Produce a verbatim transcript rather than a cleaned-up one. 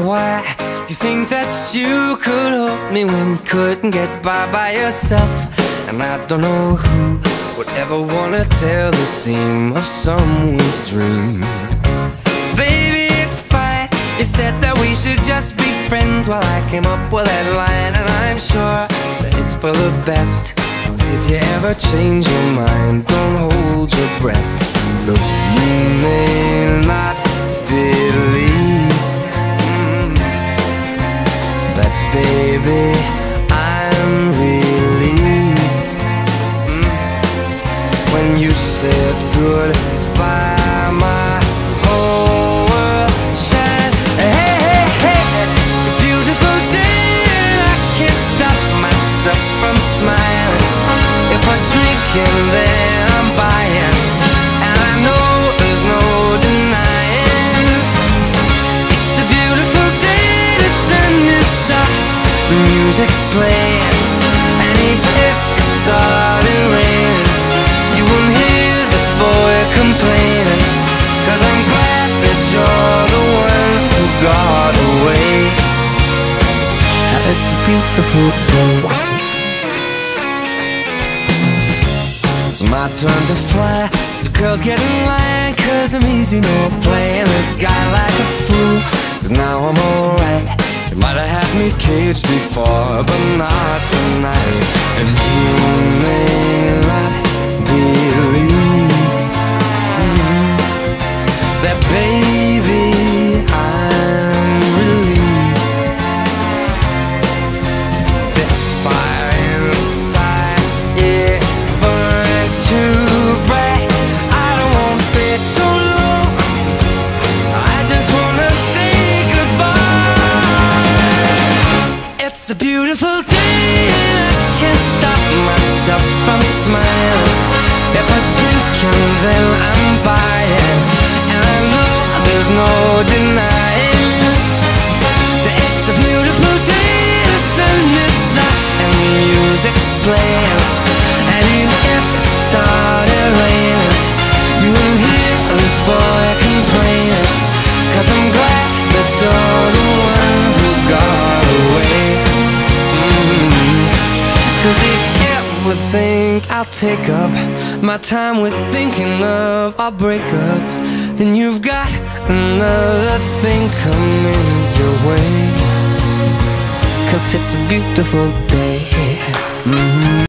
why you think that you could hold me when you couldn't get by by yourself. And I don't know who would ever wanna tell the seam of someone's dream. Baby, it's fine. You said that we should just be friends while I came up with that line, and I'm sure that it's for the best. If you ever change your mind, don't hold your breath. Look, you may not believe mm, that, baby, I'm relieved mm, when you said goodbye. My whole world shined. Hey, hey, hey, it's a beautiful day, and I can't stop myself from smiling. If I drink and then I'm buying, and I know there's no denying. It's a beautiful day, the sun is up, the music's playing, and even if it started raining, you won't hear this boy complaining, 'cause I'm glad that you're the one who got away. It's a beautiful day. It's my turn to fly, so girls get in line, 'cause I'm easy, no playing this guy like a fool. 'Cause now I'm alright. You might have had me caged before, but not tonight. And you may not believe mm, that, baby, I'm relieved. This fire inside, it burns too bright. I don't wanna say so long, I just wanna say goodbye. It's a beautiful day, and I can't stop myself from smiling. If I drink and then I'm buying, and I know there's no denying that it's a beautiful day, the sun is up and the music's playing, and even if it started raining, you won't hear this boy complaining, 'cause I'm glad that you're the one who got away. mm-hmm. 'Cause if you ever think I'll take up my time with thinking of our breakup, then you've got another thing coming your way, 'cause it's a beautiful day. mm-hmm.